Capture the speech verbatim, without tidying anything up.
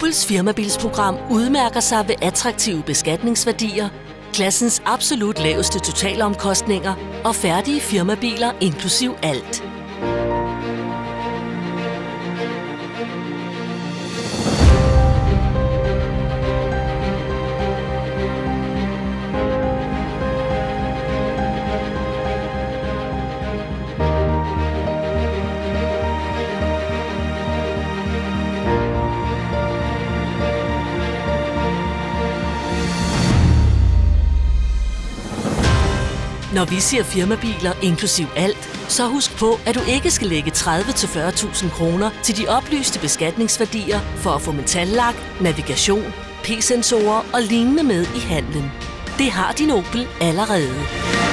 Opels firmabilsprogram udmærker sig ved attraktive beskatningsværdier, klassens absolut laveste totalomkostninger og færdige firmabiler inklusiv alt. Når vi siger firmabiler inklusiv alt, så husk på, at du ikke skal lægge tredive til fyrre tusind kroner til de oplyste beskatningsværdier for at få metallak, navigation, P-sensorer og lignende med i handlen. Det har din Opel allerede.